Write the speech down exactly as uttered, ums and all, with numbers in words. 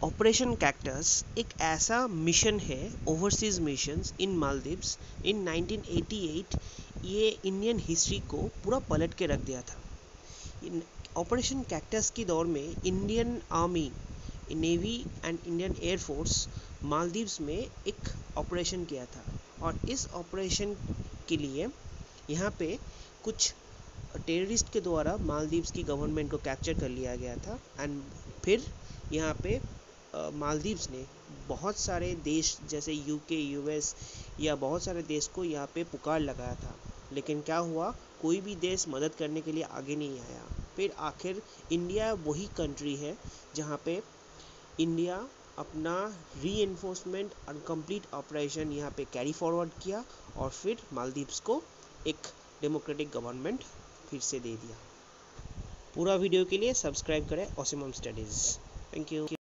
Operation cactus एक ऐसा mission है, overseas missions in Maldives in nineteen eighty eight. ये इंडियन हिस्ट्री को पूरा पलट के रख दिया था। ऑपरेशन कैक्टस के दौर में Indian army, navy and Indian air force Maldives में एक ऑपरेशन किया था, और इस ऑपरेशन के लिए यहाँ पे कुछ टेररिस्ट के द्वारा मालदीव्स की गवर्नमेंट को कैप्चर कर लिया गया था। एंड फिर यहाँ पे मालदीव्स ने बहुत सारे देश जैसे यूके, यूएस या बहुत सारे देश को यहाँ पे पुकार लगाया था, लेकिन क्या हुआ, कोई भी देश मदद करने के लिए आगे नहीं आया। फिर आखिर इंडिया वही कंट्री है जहाँ पे इंडिया अपना री एनफोर्समेंट और कंप्लीट ऑपरेशन यहाँ पे कैरी फॉरवर्ड किया, और फिर मालदीव्स को एक डेमोक्रेटिक गवर्नमेंट फिर से दे दिया। पूरा वीडियो के लिए सब्सक्राइब करें ऑसम स्टडीज़। Thank you.